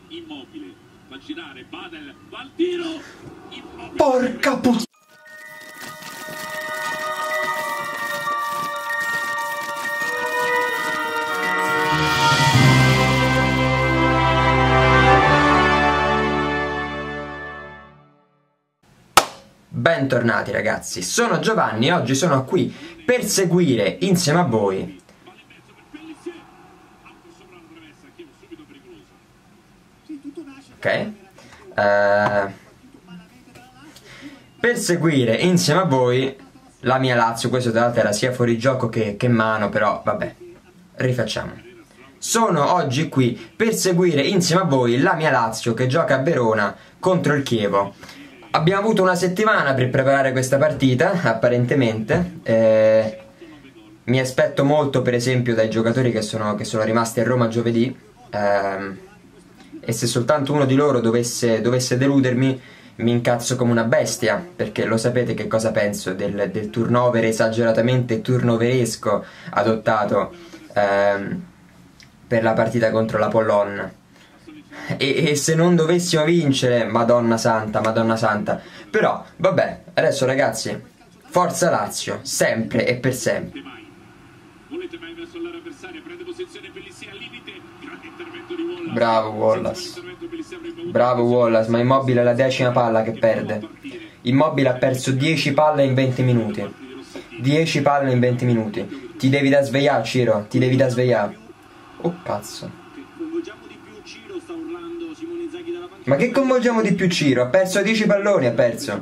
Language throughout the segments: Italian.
Immobile, fa girare Badel, va al tiro. Immobile. Porca puttana. Bentornati ragazzi, sono Giovanni e oggi sono qui per seguire insieme a voi per seguire insieme a voi la mia Lazio. Questo tra l'altro era sia fuorigioco che mano, però vabbè, rifacciamo. Sono oggi qui per seguire insieme a voi la mia Lazio che gioca a Verona contro il Chievo. Abbiamo avuto una settimana per preparare questa partita, apparentemente. Mi aspetto molto, per esempio, dai giocatori che sono rimasti a Roma giovedì. E se soltanto uno di loro dovesse deludermi, mi incazzo come una bestia, perché lo sapete che cosa penso del turnover esageratamente turnoveresco adottato per la partita contro la Polonia. E se non dovessimo vincere, Madonna santa, Madonna santa. Però, vabbè, adesso ragazzi, forza Lazio, sempre e per sempre. Bravo Wallace. Bravo Wallace, ma Immobile è la 10ª palla che perde. Immobile ha perso 10 palle in 20 minuti. 10 palle in 20 minuti. Ti devi da svegliare, Ciro, ti devi da svegliare. Oh cazzo. Ma che coinvolgiamo di più Ciro? Ha perso 10 palloni, ha perso.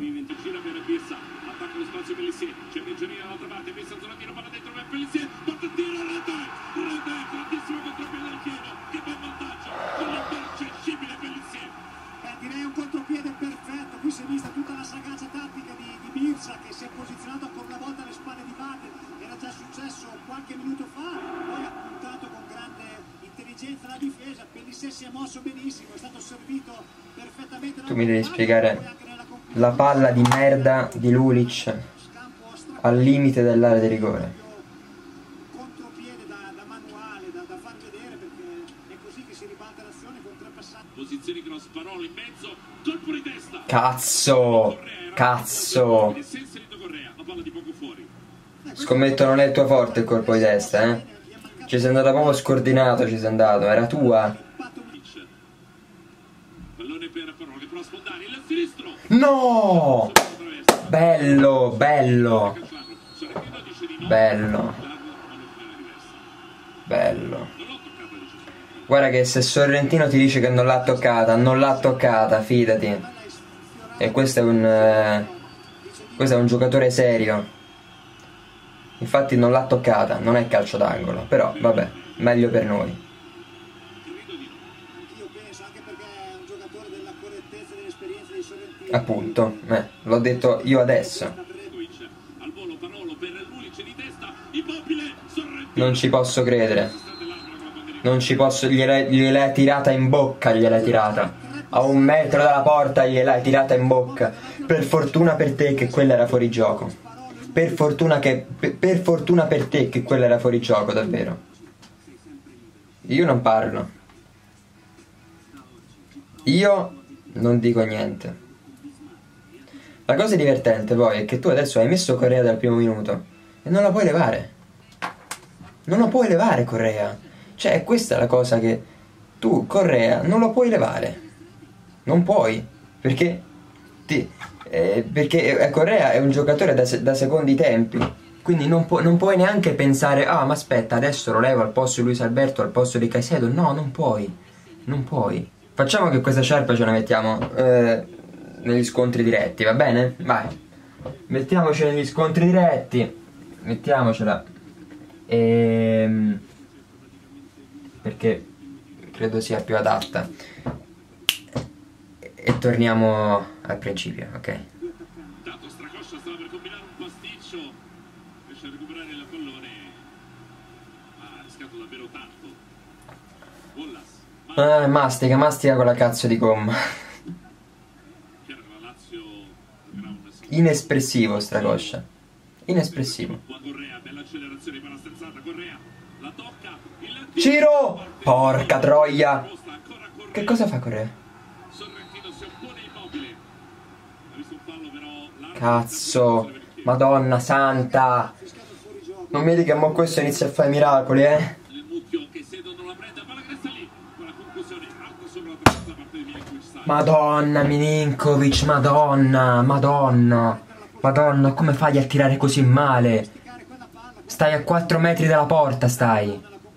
Direi un contropiede perfetto. Qui si è vista tutta la sagacia tattica di Mirza, che si è posizionato ancora una volta alle spalle di Badel. Era già successo qualche minuto fa, poi ha puntato con grande intelligenza la difesa. Pellissier si è mosso benissimo, è stato servito perfettamente. Tu mi devi spiegare la palla di merda di Lulic al limite dell'area di rigore. Contropiede da manuale, da far vedere, perché è così che si ribalta l'azione con 3 passaggi. Posizioni cross, Parolo in mezzo, colpo di testa. Cazzo, cazzo. Scommetto non è il tuo forte il colpo di testa, eh? Ci sei andato proprio scordinato, ci sei andato, era tua. No! Bello, bello. Bello. Bello. Guarda che se Sorrentino ti dice che non l'ha toccata, fidati. E questo è un giocatore serio. Infatti non l'ha toccata, non è calcio d'angolo, però vabbè, meglio per noi. Io penso, anche perché è un giocatore della correttezza e dell'esperienza dei Sorrentini. Appunto, l'ho detto io adesso. Non ci posso credere. Non ci posso, gliel'hai tirata in bocca, gliel'hai tirata. A 1 metro dalla porta gliel'hai tirata in bocca. Per fortuna per te che quella era fuori gioco. Per fortuna per te che quella era fuori gioco, davvero. Io non parlo. Io non dico niente. La cosa divertente poi è che tu adesso hai messo Correa dal primo minuto e non la puoi levare. Non lo puoi levare Correa. Cioè, questa è la cosa che tu Correa non lo puoi levare. Non puoi. Perché Correa è un giocatore da secondi tempi. Quindi non puoi neanche pensare: ah, ma aspetta, adesso lo levo al posto di Luis Alberto, al posto di Caicedo. No, non puoi. Non puoi. Facciamo che questa sciarpa ce la mettiamo negli scontri diretti, va bene? Vai. Mettiamoci negli scontri diretti. Mettiamocela. Perché credo sia più adatta. E torniamo al principio, ok? Dato Stracoscia stava per combinare un pasticcio, riesce a recuperare il pallone, ha rischiato davvero tanto. Wallace. Mastica con la cazzo di gomma. Inespressivo Stracoscia. Inespressivo. Ciro! Porca troia! Che cosa fa Correa? Sorrentino si oppone Immobile. Ha visto un fallo però. Cazzo, Madonna santa. Non mi dica che mo questo inizia a fare miracoli, Il mucchio che Sedo non la prende, palla che resta lì. Con la conclusione alto sopra la terza parte di Milinkovic. Madonna Milinkovic, Madonna, Madonna. Madonna, come fai a tirare così male? Stai a 4 metri dalla porta, stai.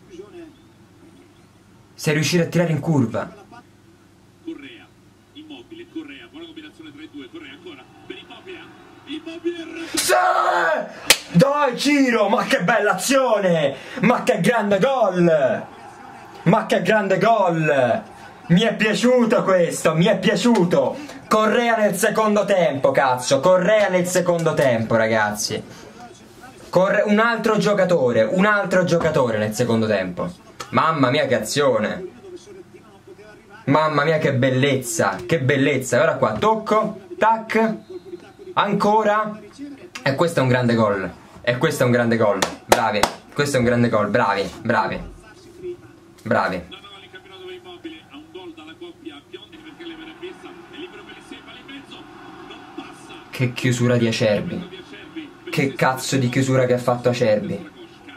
Sei riuscito a tirare in curva. Correa, Immobile, Correa, buona combinazione tra i due, Correa ancora, per Immobile, Immobile. Sì! Dai Ciro, ma che bella azione! Ma che grande gol! Ma che grande gol! Mi è piaciuto questo, mi è piaciuto! Correa nel secondo tempo, cazzo! Correa nel secondo tempo, ragazzi! Un altro giocatore nel secondo tempo. Mamma mia che azione! Mamma mia che bellezza! Che bellezza! Ora qua, tocco, tac, ancora. E questo è un grande gol. E questo è un grande gol. Bravi. Questo è un grande gol. Bravi, bravi. Bravi. Il campionato per Immobile ha un gol dalla coppia Biondi perché le verrà vista. È libero per il palla in mezzo. Non passa. Che chiusura di Acerbi. Che cazzo di chiusura che ha fatto Acerbi.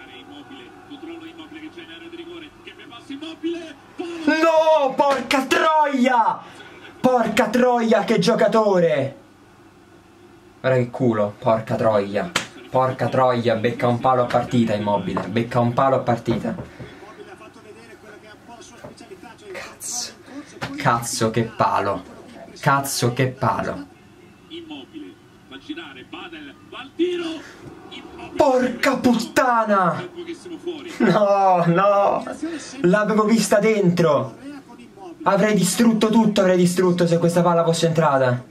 No, porca troia! Porca troia, che giocatore! Guarda che culo, porca troia. Porca troia, becca un palo a partita Immobile. Becca un palo a partita. Cazzo. Cazzo che palo. Cazzo che palo. Immobile fa girare Badel, va al tiro. Porca puttana! No, no! L'avevo vista dentro! Avrei distrutto tutto, avrei distrutto se questa palla fosse entrata.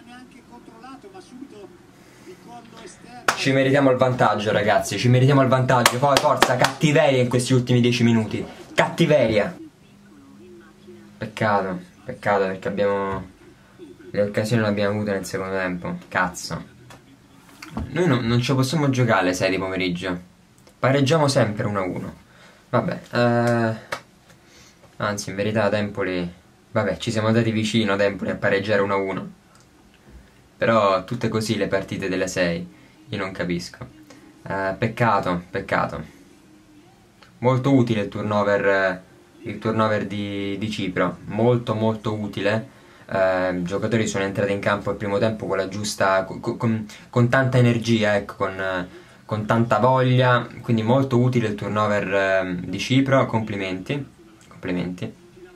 Ci meritiamo il vantaggio, ragazzi, ci meritiamo il vantaggio. Poi forza, cattiveria in questi ultimi 10 minuti. Cattiveria. Peccato, peccato perché abbiamo... le occasioni le abbiamo avute nel secondo tempo. Cazzo. Noi non ci possiamo giocare alle 6 di pomeriggio. Pareggiamo sempre 1-1. Vabbè, anzi in verità a Empoli... vabbè, ci siamo andati vicino ad Empoli a pareggiare 1-1. Però tutte così le partite delle 6. Io non capisco. Peccato, peccato. Molto utile il turnover di Cipro. Molto molto utile. I giocatori sono entrati in campo al primo tempo con la giusta, con tanta energia, ecco, con tanta voglia, quindi molto utile il turnover di Cipro. Complimenti, complimenti.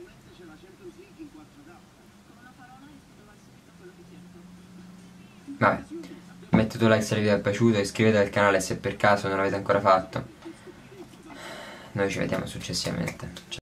Vabbè, mettete un like se il video vi è piaciuto, iscrivetevi al canale se per caso non l'avete ancora fatto. Noi ci vediamo successivamente. Ciao.